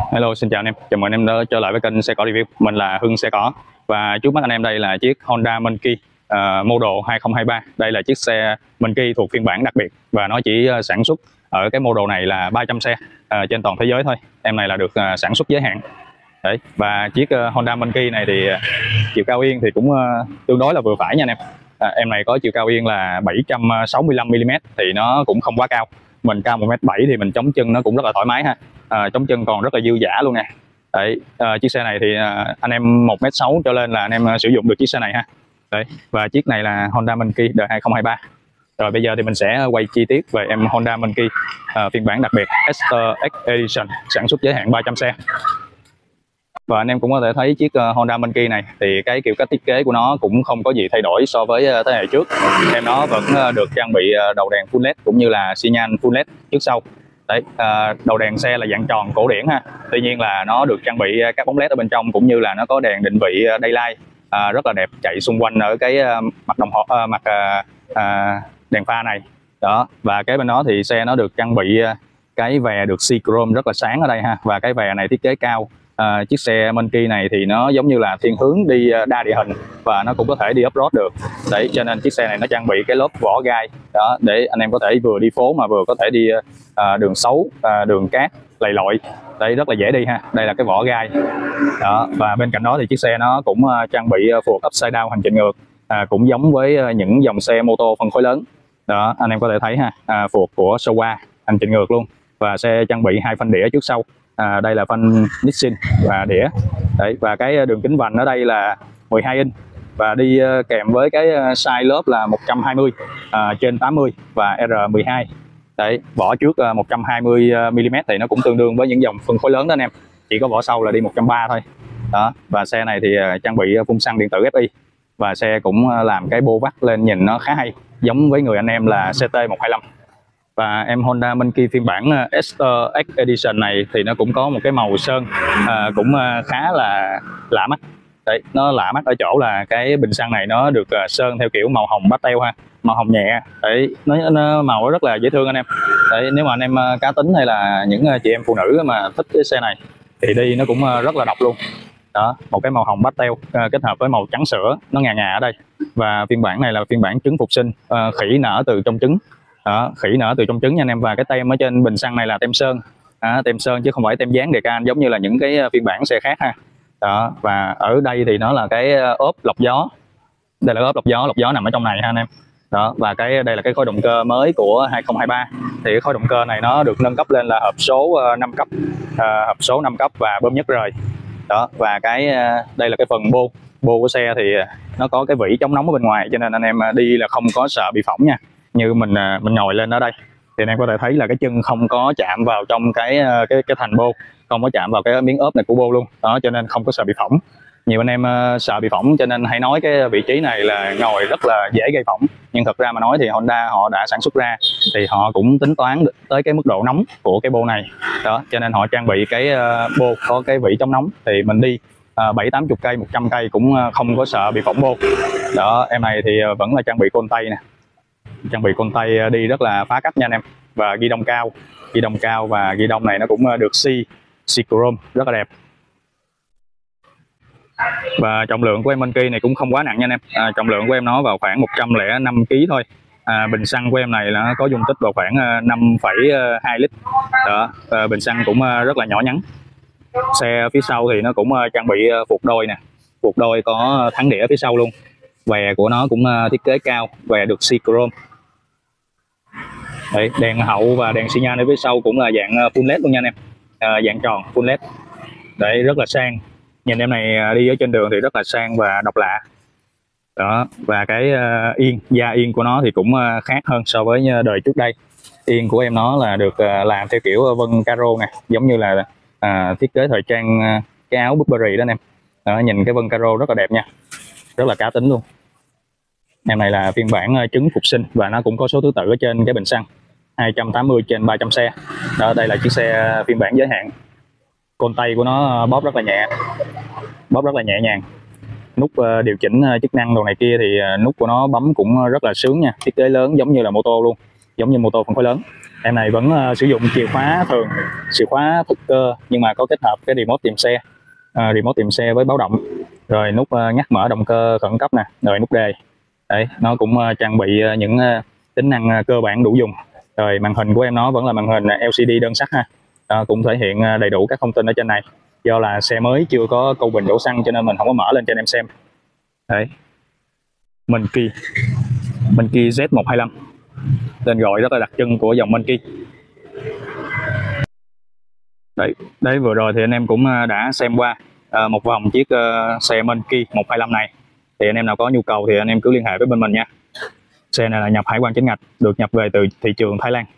Hello, xin chào anh em. Chào mừng anh em đã trở lại với kênh Xe Cỏ Review. Mình là Hưng Xe Cỏ. Và trước mắt anh em đây là chiếc Honda Monkey model 2023. Đây là chiếc xe Monkey thuộc phiên bản đặc biệt và nó chỉ sản xuất ở cái model này là 300 xe trên toàn thế giới thôi. Em này là được sản xuất giới hạn. Đấy. Và chiếc Honda Monkey này thì chiều cao yên thì cũng tương đối là vừa phải nha anh em. Em này có chiều cao yên là 765 mm thì nó cũng không quá cao. Mình cao 1m7 thì mình chống chân nó cũng rất là thoải mái ha. Chống chân còn rất là dư dả luôn nè. Đấy, chiếc xe này thì anh em 1m6 trở lên là anh em sử dụng được chiếc xe này ha. Đấy, và chiếc này là Honda Monkey đời 2023. Rồi bây giờ thì mình sẽ quay chi tiết về em Honda Monkey phiên bản đặc biệt Ester X Edition sản xuất giới hạn 300 xe. Và anh em cũng có thể thấy chiếc Honda Monkey này thì cái kiểu cách thiết kế của nó cũng không có gì thay đổi so với thế hệ trước. Em nó vẫn được trang bị đầu đèn full LED cũng như là xi nhan full LED trước sau. Đấy, đầu đèn xe là dạng tròn cổ điển ha. Tuy nhiên là nó được trang bị các bóng LED ở bên trong cũng như là nó có đèn định vị daylight rất là đẹp chạy xung quanh ở cái mặt đồng hồ đèn pha này. Đó, và cái bên đó thì xe nó được trang bị cái vè được xi chrome rất là sáng ở đây ha, và cái vè này thiết kế cao. Chiếc xe Monkey này thì nó giống như là thiên hướng đi đa địa hình và nó cũng có thể đi off-road được. Đấy, cho nên chiếc xe này nó trang bị cái lớp vỏ gai đó để anh em có thể vừa đi phố mà vừa có thể đi đường xấu, đường cát, lầy lội. Đấy, rất là dễ đi ha. Đây là cái vỏ gai đó. Và bên cạnh đó thì chiếc xe nó cũng trang bị phuộc upside down hành trình ngược, cũng giống với những dòng xe mô tô phân khối lớn đó. Anh em có thể thấy ha, phuộc của Showa hành trình ngược luôn, và xe trang bị 2 phanh đĩa trước sau. Đây là phanh Nissin và đĩa. Đấy, và cái đường kính vành ở đây là 12 inch và đi kèm với cái size lớp là 120 trên 80 và R12. Đấy, vỏ trước 120 mm thì nó cũng tương đương với những dòng phân khối lớn đó anh em. Chỉ có vỏ sau là đi 130 thôi. Đó, và xe này thì trang bị phun xăng điện tử FI và xe cũng làm cái bô vắt lên nhìn nó khá hay, giống với người anh em là CT125. Và em Honda Monkey phiên bản Ester X Edition này thì nó cũng có một cái màu sơn cũng khá là lạ mắt. Đấy, nó lạ mắt ở chỗ là cái bình xăng này nó được sơn theo kiểu màu hồng pastel ha, màu hồng nhẹ. Đấy, nó màu rất là dễ thương anh em. Đấy, nếu mà anh em cá tính hay là những chị em phụ nữ mà thích cái xe này thì đi nó cũng rất là độc luôn. Đó, một cái màu hồng pastel kết hợp với màu trắng sữa, nó ngà ngà ở đây. Và phiên bản này là phiên bản trứng phục sinh, khỉ nở từ trong trứng. Đó, khỉ nở từ trong trứng nha anh em. Và cái tem ở trên bình xăng này là tem sơn, tem sơn chứ không phải tem dán đề can giống như là những cái phiên bản xe khác ha. Đó, và ở đây thì nó là cái ốp lọc gió. Đây là ốp lọc gió nằm ở trong này ha anh em. Đó, và đây là cái khối động cơ mới của 2023. Thì cái khối động cơ này nó được nâng cấp lên là hộp số 5 cấp, hộp số 5 cấp và bơm nhất rời. Đó, và đây là cái phần bô của xe thì nó có cái vỉ chống nóng ở bên ngoài, cho nên anh em đi là không có sợ bị phỏng nha. Như mình ngồi lên ở đây thì anh em có thể thấy là cái chân không có chạm vào trong cái thành bô, không có chạm vào cái miếng ốp này của bô luôn đó, cho nên không có sợ bị phỏng. Nhiều anh em sợ bị phỏng cho nên hay nói cái vị trí này là ngồi rất là dễ gây phỏng, nhưng thật ra mà nói thì Honda họ đã sản xuất ra thì họ cũng tính toán tới cái mức độ nóng của cái bô này đó, cho nên họ trang bị cái bô có cái vỉ chống nóng thì mình đi 70-80 cây 100 cây cũng không có sợ bị phỏng bô đó. Em này thì vẫn là trang bị côn tay nè, trang bị côn tay đi rất là phá cách nha anh em. Và ghi đông cao và ghi đông này nó cũng được xi chrome rất là đẹp. Và trọng lượng của em Monkey này cũng không quá nặng nha anh em. Trọng lượng của em nó vào khoảng 105 kg thôi. Bình xăng của em này là nó có dung tích vào khoảng 5,2 lít đó. Bình xăng cũng rất là nhỏ nhắn. Xe phía sau thì nó cũng trang bị phuộc đôi nè, phuộc đôi có thắng đĩa phía sau luôn. Vè của nó cũng thiết kế cao, vè được xi chrome. Đấy, đèn hậu và đèn xi nhan ở phía sau cũng là dạng full LED luôn nha anh em, dạng tròn full LED. Đấy, rất là sang. Nhìn em này đi ở trên đường thì rất là sang và độc lạ. Đó, và cái da yên của nó thì cũng khác hơn so với đời trước đây. Yên của em nó là được làm theo kiểu vân caro nè, giống như là thiết kế thời trang cái áo Burberry đó anh em. Đó, nhìn cái vân caro rất là đẹp nha, rất là cá tính luôn. Em này là phiên bản trứng phục sinh và nó cũng có số thứ tự ở trên cái bình xăng 280 trên 300 xe. Đó, đây là chiếc xe phiên bản giới hạn. Côn tay của nó bóp rất là nhẹ, bóp rất là nhẹ nhàng. Nút điều chỉnh chức năng đồ này kia thì nút của nó bấm cũng rất là sướng nha, thiết kế lớn giống như là mô tô luôn, giống như mô tô phân khối lớn. Em này vẫn sử dụng chìa khóa thường, chìa khóa thực cơ, nhưng mà có kết hợp cái remote tìm xe, remote tìm xe với báo động, rồi nút nhắc mở động cơ khẩn cấp nè, rồi nút đề. Đấy, nó cũng trang bị những tính năng cơ bản đủ dùng. Rồi màn hình của em nó vẫn là màn hình LCD đơn sắc ha, cũng thể hiện đầy đủ các thông tin ở trên này. Do là xe mới chưa có câu bình đổ xăng cho nên mình không có mở lên cho anh em xem. Đấy, Monkey Z125, tên gọi rất là đặc trưng của dòng Monkey. Đấy, vừa rồi thì anh em cũng đã xem qua một vòng chiếc xe Monkey 125 này. Thì anh em nào có nhu cầu thì anh em cứ liên hệ với bên mình nha. Xe này là nhập hải quan chính ngạch, được nhập về từ thị trường Thái Lan.